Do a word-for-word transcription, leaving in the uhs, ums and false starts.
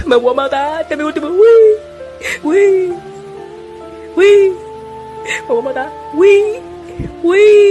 Me voy a matar. Este es mi último. Uy. Uy. Uy. Me voy a matar. Uy. Uy.